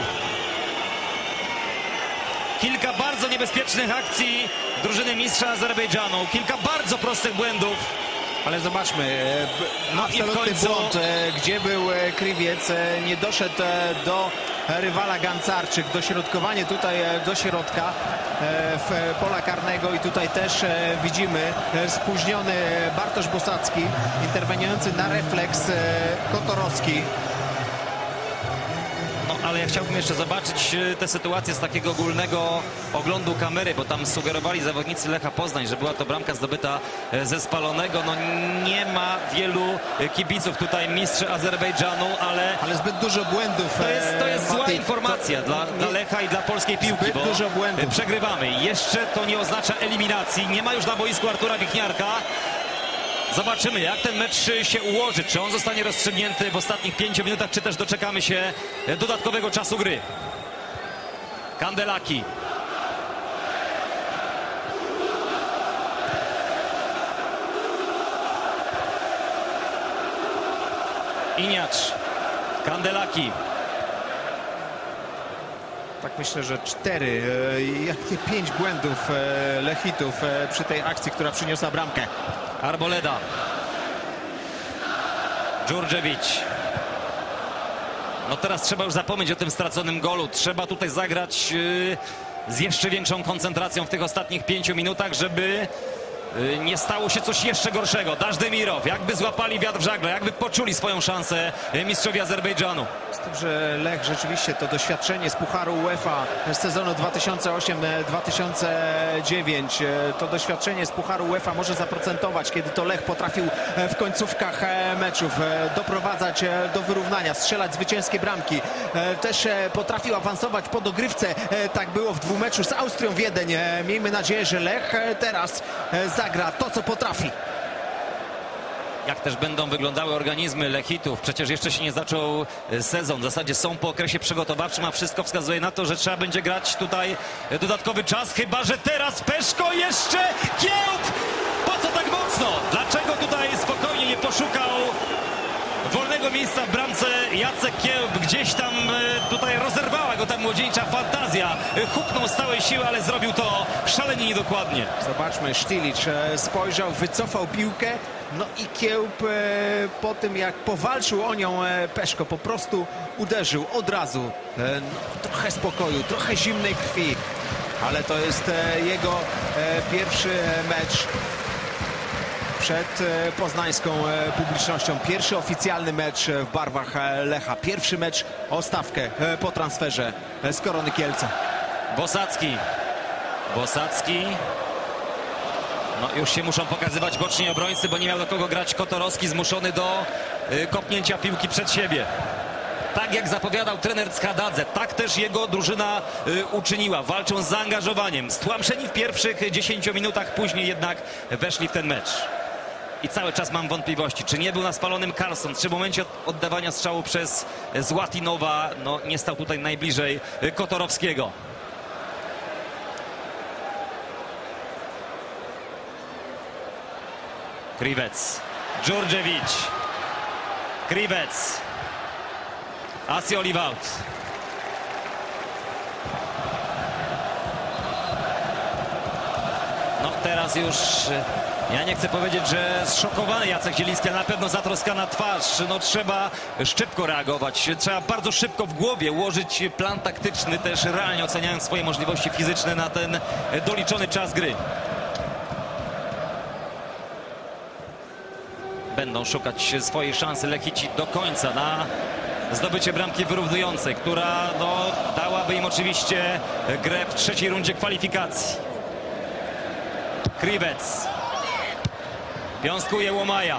[SPEAKER 1] Kilka bardzo niebezpiecznych akcji drużyny mistrza Azerbejdżanu, kilka bardzo prostych błędów.
[SPEAKER 3] Ale zobaczmy,
[SPEAKER 1] No i w
[SPEAKER 3] absolutny
[SPEAKER 1] końcu
[SPEAKER 3] błąd, gdzie był Kriwiec, nie doszedł do rywala Gancarczyk, dośrodkowanie tutaj do środka w pola karnego i tutaj też widzimy spóźniony Bartosz Bosacki, interweniujący na refleks Kotorowski.
[SPEAKER 1] No, ale ja chciałbym jeszcze zobaczyć tę sytuację z takiego ogólnego oglądu kamery, bo tam sugerowali zawodnicy Lecha Poznań, że była to bramka zdobyta ze spalonego. No nie ma wielu kibiców tutaj mistrzów Azerbejdżanu, ale...
[SPEAKER 3] Ale zbyt dużo błędów.
[SPEAKER 1] To jest, to jest zła
[SPEAKER 3] Matej,
[SPEAKER 1] informacja
[SPEAKER 3] to,
[SPEAKER 1] dla, dla Lecha i dla polskiej piłki,
[SPEAKER 3] zbyt
[SPEAKER 1] bo
[SPEAKER 3] dużo błędów.
[SPEAKER 1] przegrywamy. Jeszcze to nie oznacza eliminacji. Nie ma już na boisku Artura Wichniarka. Zobaczymy, jak ten mecz się ułoży. Czy on zostanie rozstrzygnięty w ostatnich pięciu minutach, czy też doczekamy się dodatkowego czasu gry. Kandelaki. Iniacz. Kandelaki.
[SPEAKER 3] Tak myślę, że cztery, jak nie pięć błędów Lechitów przy tej akcji, która przyniosła bramkę.
[SPEAKER 1] Arboleda. Dżurdżewicz. No teraz trzeba już zapomnieć o tym straconym golu. Trzeba tutaj zagrać yy, z jeszcze większą koncentracją w tych ostatnich pięciu minutach, żeby yy, nie stało się coś jeszcze gorszego. Dażdemirow, jakby złapali wiatr w żagle, jakby poczuli swoją szansę yy, mistrzowie Azerbejdżanu.
[SPEAKER 3] Z tym, że Lech rzeczywiście to doświadczenie z Pucharu UEFA z sezonu dwa tysiące osiem dwa tysiące dziewięć, to doświadczenie z Pucharu UEFA może zaprocentować, kiedy to Lech potrafił w końcówkach meczów doprowadzać do wyrównania, strzelać zwycięskie bramki. Też potrafił awansować po dogrywce. Tak było w dwumeczu z Austrią Wiedeń. Miejmy nadzieję, że Lech teraz zagra to, co potrafi.
[SPEAKER 1] Jak też będą wyglądały organizmy Lechitów. Przecież jeszcze się nie zaczął sezon. W zasadzie są po okresie przygotowawczym, a wszystko wskazuje na to, że trzeba będzie grać tutaj dodatkowy czas. Chyba że teraz Peszko jeszcze Kiełb! Po co tak mocno? Dlaczego tutaj spokojnie nie poszukał wolnego miejsca w bramce Jacek Kiełb? Gdzieś tam tutaj rozerwała go ta młodzieńcza fantazja. Huknął z całej siły, ale zrobił to szalenie niedokładnie.
[SPEAKER 3] Zobaczmy, Sztilić spojrzał, wycofał piłkę. No i Kiełb po tym, jak powalczył o nią Peszko, po prostu uderzył od razu. No, trochę spokoju, trochę zimnej krwi, ale to jest jego pierwszy mecz przed poznańską publicznością. Pierwszy oficjalny mecz w barwach Lecha. Pierwszy mecz o stawkę po transferze z Korony Kielce.
[SPEAKER 1] Bosacki. Bosacki. No już się muszą pokazywać boczni obrońcy, bo nie miał do kogo grać Kotorowski, zmuszony do y, kopnięcia piłki przed siebie. Tak jak zapowiadał trener Chadadze, tak też jego drużyna y, uczyniła. Walczą z zaangażowaniem. Stłamszeni w pierwszych dziesięciu minutach, później jednak weszli w ten mecz. I cały czas mam wątpliwości, czy nie był na spalonym Carlson, czy w momencie oddawania strzału przez Złatinowa no, nie stał tutaj najbliżej Kotorowskiego. Krivec, Djurdjevic, Krivec, Asi Olivaut. No teraz już, ja nie chcę powiedzieć, że zszokowany Jacek Zieliński, ale na pewno zatroskana twarz. No trzeba szybko reagować, trzeba bardzo szybko w głowie ułożyć plan taktyczny, też realnie oceniając swoje możliwości fizyczne na ten doliczony czas gry. Będą szukać swojej szansy Lechici do końca na zdobycie bramki wyrównującej, która no, dałaby im oczywiście grę w trzeciej rundzie kwalifikacji. Krivec. Piąskuje Łomaja.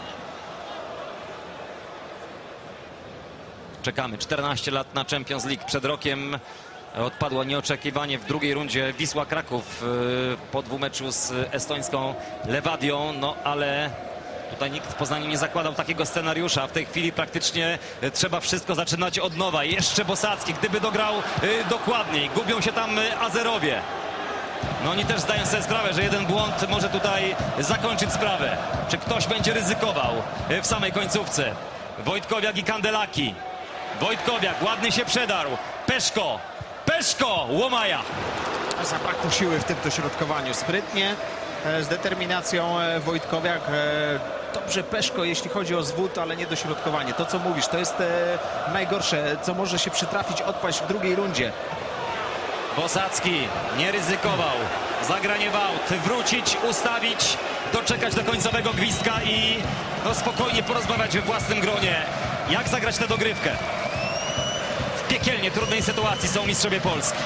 [SPEAKER 1] Czekamy. czternaście lat na Champions League. Przed rokiem odpadło nieoczekiwanie w drugiej rundzie Wisła Kraków po dwumeczu z estońską Lewadią, no ale tutaj nikt w Poznaniu nie zakładał takiego scenariusza. W tej chwili praktycznie trzeba wszystko zaczynać od nowa. Jeszcze Bosacki, gdyby dograł y, dokładniej. Gubią się tam y, Azerowie. No oni też zdają sobie sprawę, że jeden błąd może tutaj zakończyć sprawę. Czy ktoś będzie ryzykował y, w samej końcówce? Wojtkowiak i Kandelaki. Wojtkowiak ładnie się przedarł. Peszko. Peszko. Łomaja.
[SPEAKER 3] Zabrakło siły w tym dośrodkowaniu. Sprytnie, z determinacją Wojtkowiak. Dobrze Peszko, jeśli chodzi o zwód, ale nie dośrodkowanie. To, co mówisz, to jest najgorsze, co może się przytrafić, odpaść w drugiej rundzie.
[SPEAKER 1] Bosacki nie ryzykował. Zagranie w aut. Wrócić, ustawić, doczekać do końcowego gwizdka i no, spokojnie porozmawiać we własnym gronie. Jak zagrać tę dogrywkę? W piekielnie trudnej sytuacji są mistrzowie Polski.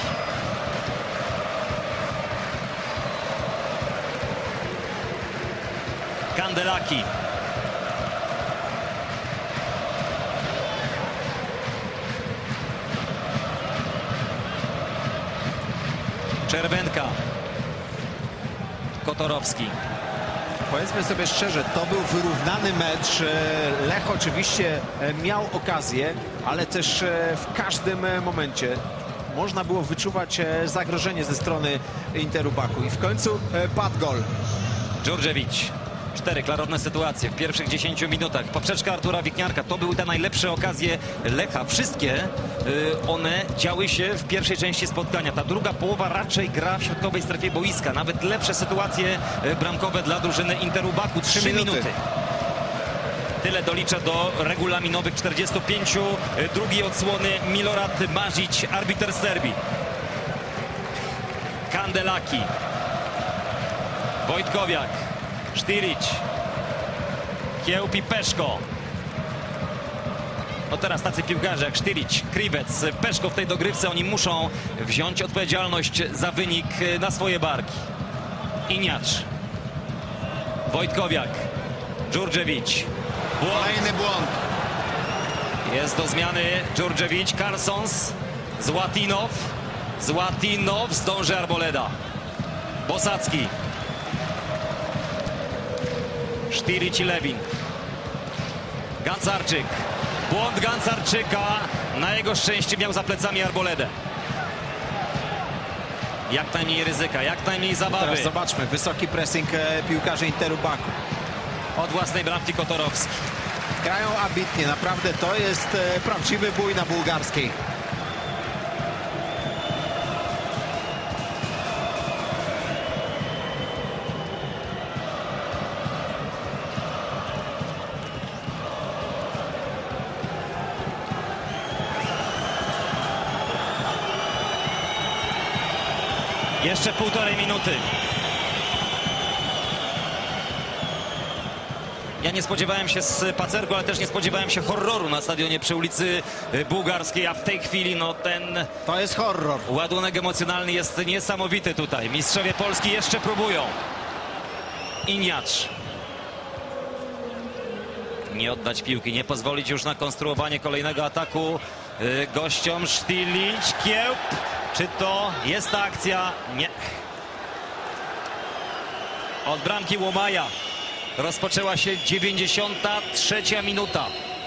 [SPEAKER 1] Kandelaki. Czerwenka. Kotorowski.
[SPEAKER 3] Powiedzmy sobie szczerze, to był wyrównany mecz. Lech oczywiście miał okazję, ale też w każdym momencie można było wyczuwać zagrożenie ze strony Interu Baku. I w końcu padł gol.
[SPEAKER 1] Djurdjevic. Cztery klarowne sytuacje w pierwszych dziesięciu minutach. Poprzeczka Artura Wikniarka. To były te najlepsze okazje Lecha. Wszystkie y, one działy się w pierwszej części spotkania. Ta druga połowa raczej gra w środkowej strefie boiska. Nawet lepsze sytuacje y, bramkowe dla drużyny Interu Baku. Trzy minuty. minuty. Tyle dolicza do regulaminowych czterdziestu pięciu. Y, drugiej odsłony Milorad Mažić, arbiter Serbii. Kandelaki. Wojtkowiak. Štirić, Kiełb i Peszko. No teraz tacy piłkarze jak Štirić, Krivec, Peszko w tej dogrywce, oni muszą wziąć odpowiedzialność za wynik na swoje barki. Iniacz, Wojtkowiak, Djurdjevic.
[SPEAKER 3] Kolejny błąd.
[SPEAKER 1] Jest do zmiany Djurdjevic, Carsons, Złatinow. Złatinow, zdąży Arboleda. Bosacki. Štirić i Lewin. Gancarczyk. Błąd Gancarczyka. Na jego szczęście miał za plecami Arboledę. Jak najmniej ryzyka, jak najmniej zabawy.
[SPEAKER 3] Teraz zobaczmy, wysoki pressing piłkarzy Interu Baku.
[SPEAKER 1] Od własnej bramki Kotorowski.
[SPEAKER 3] Grają ambitnie, naprawdę to jest prawdziwy bój na bułgarskiej.
[SPEAKER 1] Jeszcze półtorej minuty. Ja nie spodziewałem się spacerku, ale też nie spodziewałem się horroru na stadionie przy ulicy Bułgarskiej, a w tej chwili no ten...
[SPEAKER 3] To jest horror.
[SPEAKER 1] Ładunek emocjonalny jest niesamowity tutaj. Mistrzowie Polski jeszcze próbują. Iniacz. Nie oddać piłki, nie pozwolić już na konstruowanie kolejnego ataku gościom. Štilić, Kiełb. Czy to jest ta akcja? Nie. Od bramki Łomaja. Rozpoczęła się dziewięćdziesiąta trzecia minuta.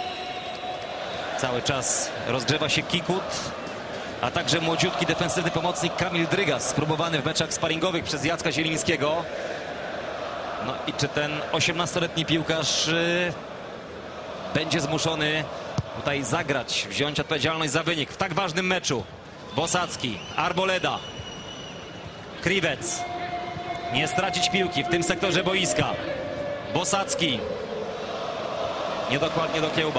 [SPEAKER 1] Cały czas rozgrzewa się Kikut, a także młodziutki defensywny pomocnik Kamil Drygas, spróbowany w meczach sparingowych przez Jacka Zielińskiego. No i czy ten osiemnastoletni piłkarz y, będzie zmuszony tutaj zagrać, wziąć odpowiedzialność za wynik w tak ważnym meczu? Bosacki, Arboleda, Kriwec. Nie stracić piłki w tym sektorze boiska. Bosacki. Niedokładnie do Kiełba.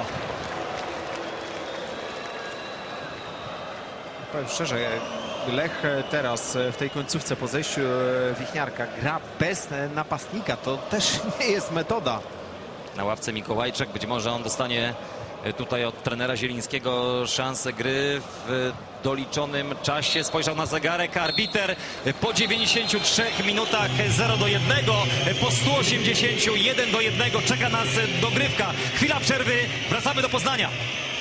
[SPEAKER 3] Powiem szczerze, Lech teraz w tej końcówce po zejściu Wichniarka gra bez napastnika. To też nie jest metoda.
[SPEAKER 1] Na ławce Mikołajczak. Być może on dostanie tutaj od trenera Zielińskiego szansę gry w doliczonym czasie. Spojrzał na zegarek. Arbiter po dziewięćdziesięciu trzech minutach zero do jednego. Po stu osiemdziesięciu jeden do jednego czeka nas dogrywka. Chwila przerwy. Wracamy do Poznania.